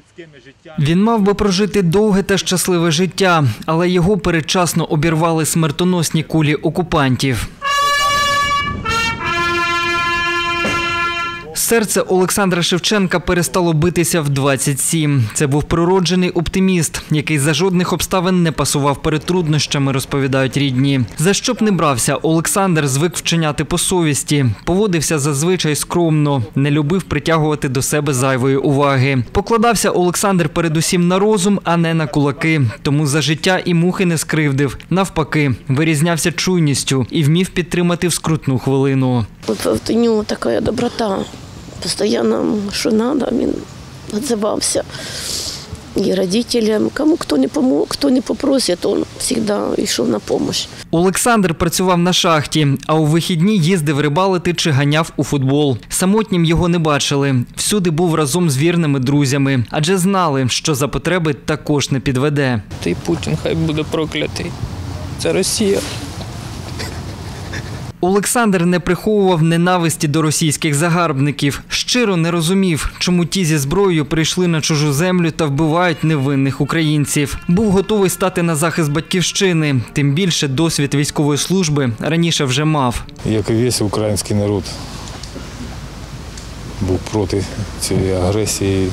Він мав би прожити довге та щасливе життя, але його передчасно обірвали смертоносні кулі окупантів. Серце Олександра Шевченка перестало битися в 27. Це був природжений оптиміст, який за жодних обставин не пасував перед труднощами, розповідають рідні. За що б не брався, Олександр звик вчиняти по совісті, поводився зазвичай скромно, не любив притягувати до себе зайвої уваги. Покладався Олександр передусім на розум, а не на кулаки, тому за життя і мухи не скривдив. Навпаки, вирізнявся чуйністю і вмів підтримати в скрутну хвилину. От у нього така доброта. Постійно, що треба, він відзивався. І родителям, кому хто не помог, хто не попросить, він завжди йшов на допомогу. Олександр працював на шахті, а у вихідні їздив рибалити чи ганяв у футбол. Самотнім його не бачили. Всюди був разом з вірними друзями, адже знали, що за потреби також не підведе. Та Путін хай буде проклятий. Це Росія. Олександр не приховував ненависті до російських загарбників. Щиро не розумів, чому ті зі зброєю прийшли на чужу землю та вбивають невинних українців. Був готовий стати на захист батьківщини. Тим більше досвід військової служби раніше вже мав. Як і весь український народ був проти цієї агресії.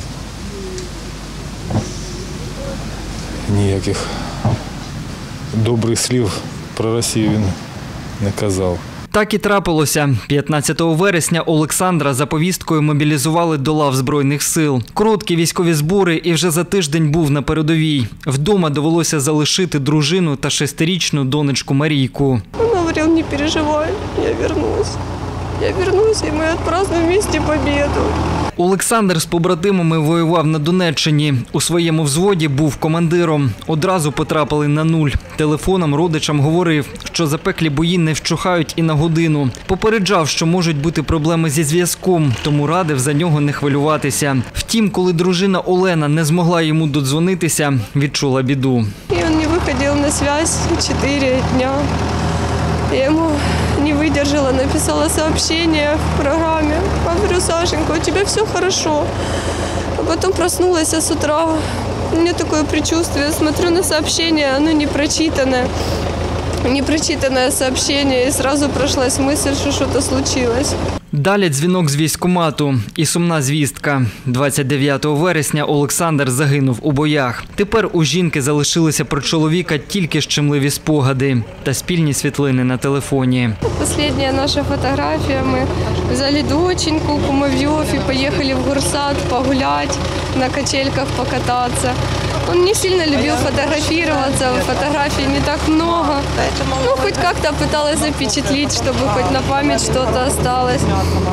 Ніяких добрих слів про Росію він не казав. Так і трапилося. 15 вересня Олександра за повісткою мобілізували до лав Збройних сил. Короткі військові збори і вже за тиждень був на передовій. Вдома довелося залишити дружину та 6-річну донечку Марійку. Він говорив, не переживай, я вернусь. Я вернусь, і ми відпразднуємо вместе победу. Олександр з побратимами воював на Донеччині. У своєму взводі був командиром. Одразу потрапили на нуль. Телефоном родичам говорив, що запеклі бої не вщухають і на годину. Попереджав, що можуть бути проблеми зі зв'язком, тому радив за нього не хвилюватися. Втім, коли дружина Олена не змогла йому додзвонитися, відчула біду. І він не виходив на зв'язок 4 дня. Я ему не выдержала, написала сообщение в программе. Говорю, Сашенька, у тебя все хорошо. А потом проснулась с утра. У меня такое предчувствие, смотрю на сообщение, оно не прочитанное. Непрочитанное сообщение, и сразу прошлась мысль, что что-то случилось. Далі дзвінок з військкомату і сумна звістка. 29 вересня Олександр загинув у боях. Тепер у жінки залишилися про чоловіка тільки щемливі спогади та спільні світлини на телефоні. Остання наша фотографія. Ми взяли доченьку, кумовьев и поехали в горсад погулять, на качельках покататься. Он не сильно любил фотографироваться, фотографий не так много. Ну, хоть как-то пыталась запечатлеть, чтобы хоть на память что-то осталось.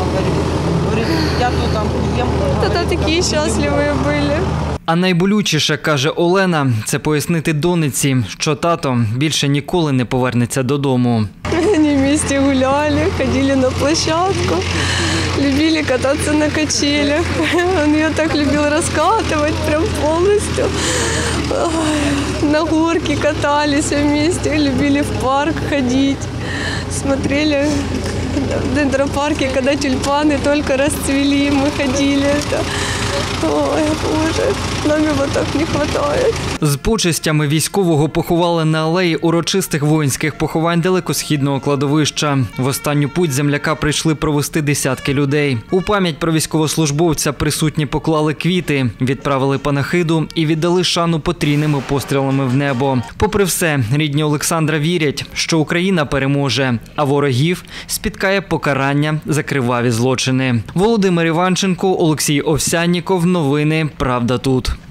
Тогда такие счастливые были. А найболючіше, каже Олена, це пояснити донеці, що тато більше ніколи не повернеться додому. Они вместе гуляли, ходили на площадку, любили кататься на качелях. Он ее так любил раскатывать прям полностью. На горке катались вместе, любили в парк ходить. Смотрели в дендропарке, когда тюльпаны только расцвели, мы ходили. Ой, Боже, нам його так не вистачає. З почестями військового поховали на алеї урочистих воїнських поховань далекосхідного кладовища. В останню путь земляка прийшли провести десятки людей. У пам'ять про військовослужбовця присутні поклали квіти, відправили панахиду і віддали шану потрійними пострілами в небо. Попри все, рідні Олександра вірять, що Україна переможе, а ворогів спіткає покарання за криваві злочини. Володимир Іванченко, Олексій Овсянніков. Новини «Правда тут».